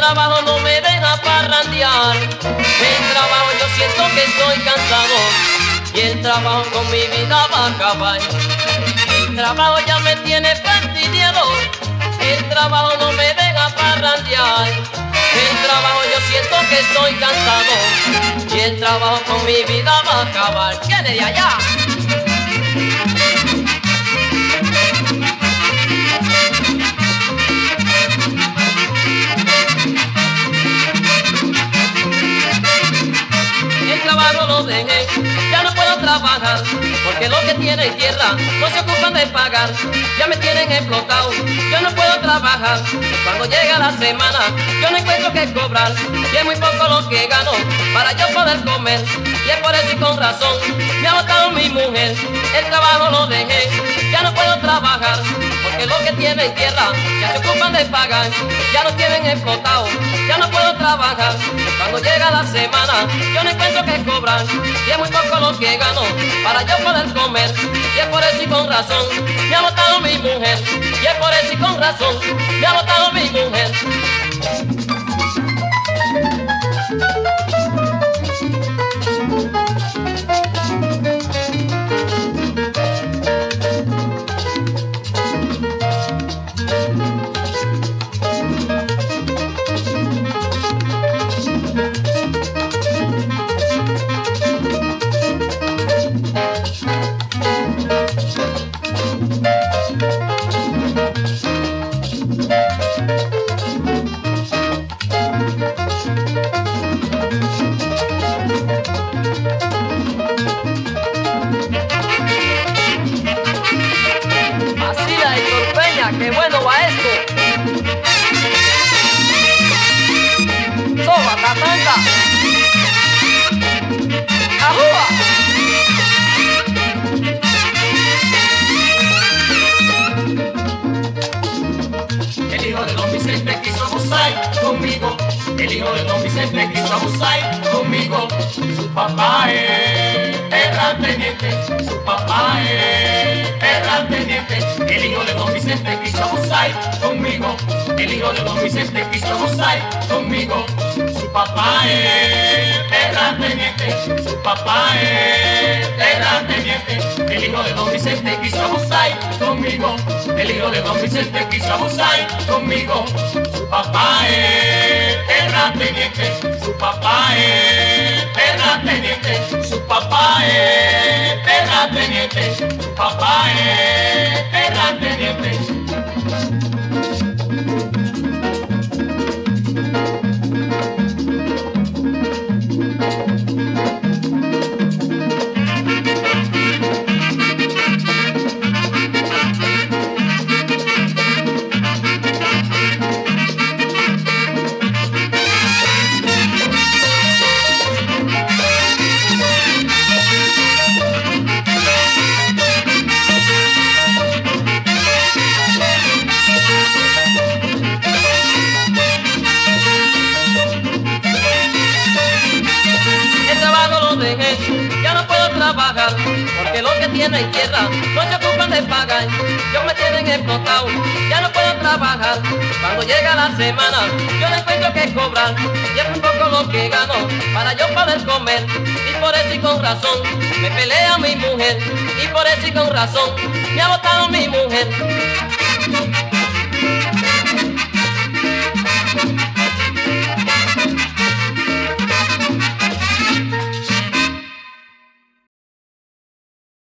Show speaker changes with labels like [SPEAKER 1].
[SPEAKER 1] trabajo no me deja parrandear. El trabajo yo siento que estoy cansado y el trabajo con mi vida va a acabar. El trabajo ya me tiene fastidiado, el trabajo no me deja parrandear. El trabajo yo siento que estoy cansado y el trabajo con mi vida va a acabar. ¿Quién es de allá? El trabajo lo dejé, ya no puedo trabajar, porque los que tienen tierra no se ocupan de pagar. Ya me tienen explotado, yo no puedo trabajar. Cuando llega la semana, yo no encuentro que cobrar, y es muy poco lo que gano para yo poder comer. Y es por eso y con razón me ha botado mi mujer. El trabajo lo dejé, ya no puedo trabajar, porque los que tienen tierra ya se ocupan de pagar. Ya no tienen explotado, ya no puedo trabajar. Cuando llega la semana, yo no encuentro que cobrar, y es muy poco lo que gano para yo poder comer. Y es por eso y con razón me ha botado mi mujer. Y es por eso y con razón me ha botado mi mujer. ¡Qué bueno va esto! ¡Soba, tatanga! ¡Ajúa! El hijo de Don Vicente quiso abusar conmigo. El hijo de Don Vicente quiso abusar conmigo. Su papá es terrateniente. Su papá es terrateniente. El hijo de Don Vicente quiso abusar conmigo. El hijo de Don Vicente quiso abusar conmigo. Su papá es terrateniente. Su papá es terrateniente. El hijo de Don Vicente quiso abusar conmigo. El hijo de Don Vicente quiso abusar conmigo. Su papá es terrateniente. Su papá es terrateniente. Su papá es terrateniente. Su papá es terrateniente. Ya no puedo trabajar, porque los que tienen tierra no se ocupan de pagar. Yo me tienen explotado, ya no puedo trabajar. Cuando llega la semana, yo no encuentro que cobrar, y es un poco lo que gano para yo poder comer. Y por eso y con razón me pelea mi mujer, y por eso y con razón me ha botado mi mujer.